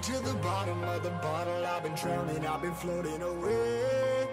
to the bottom of the bottle. I've been drowning, I've been floating away.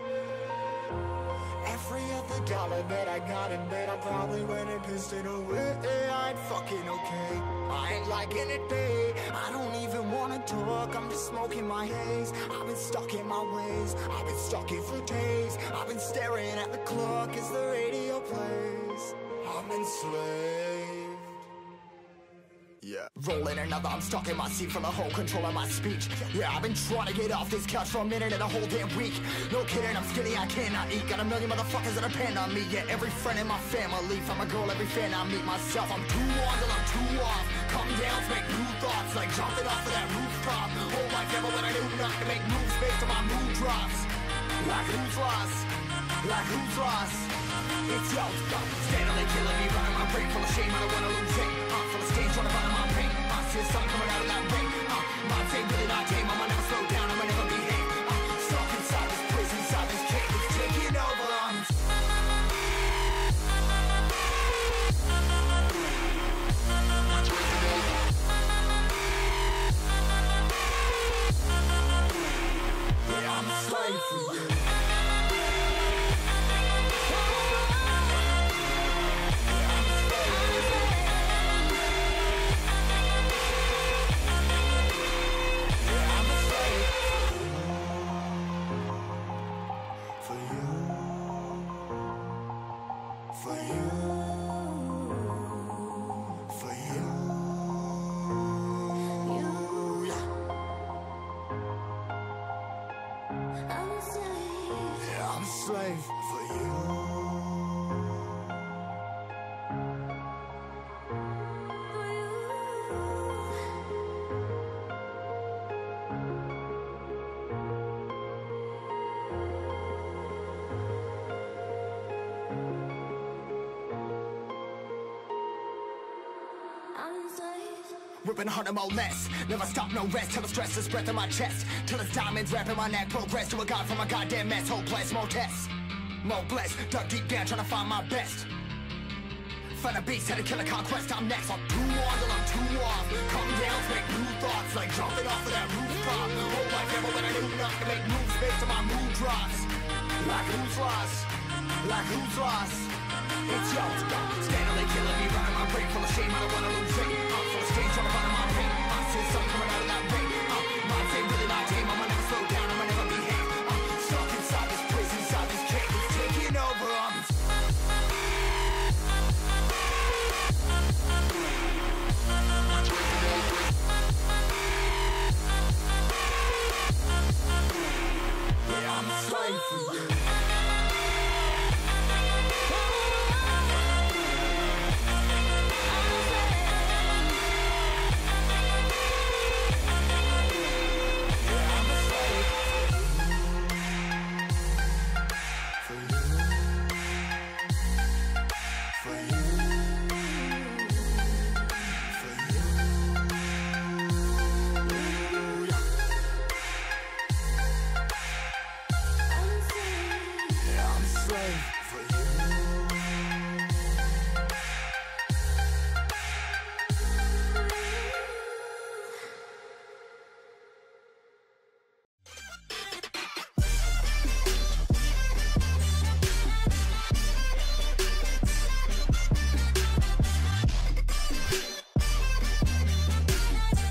Every other dollar that I got in bed, I probably went and pissed it away. I ain't fucking okay, I ain't liking it, babe. I don't even wanna talk, I'm just smoking my haze. I've been stuck in my ways, I've been stuck here for days. I've been staring at the clock as the radio plays. I'm enslaved. Yeah, rolling another, I'm stuck in my seat for the whole control of my speech. Yeah, I've been trying to get off this couch for a minute and a whole damn week. No kidding, I'm skinny, I cannot eat. Got a million motherfuckers that depend on me. Yeah, every friend in my family, from a girl, every fan I meet myself. I'm too on till I'm too off. Come down to make new thoughts, like jumping off of that rooftop. Whole life never when I do nothing to make moves based on my mood drops. Like who's lost? Like who's lost? It's yo, steadily killing me, running my brain full of shame. I don't wanna lose it. Full of stage, trying to find my pain. I see the sun coming out of that rain. My day really not tame. I'ma never slow down. I'ma never behave. Stuck inside this prison, inside this cage. It's taking over. Yeah, I'm a slave for you. I'm a slave for you. Ripping harder, more less. Never stop, no rest. Till the stress is breath in my chest. Till it's diamonds wrapping my neck. Progress to a god from a goddamn mess. Hopeless, more tests, more blessed. Dug deep down trying to find my best. Find a beast, had to kill a conquest. I'm next. I'm too on till I'm too off. Come down to make new thoughts, like jumping off of that rooftop. Whole life never when I do nothing to make moves based on my mood drops. Like who's lost? Like who's lost? It's yo, steadily killing me, running my brain full of shame. I don't wanna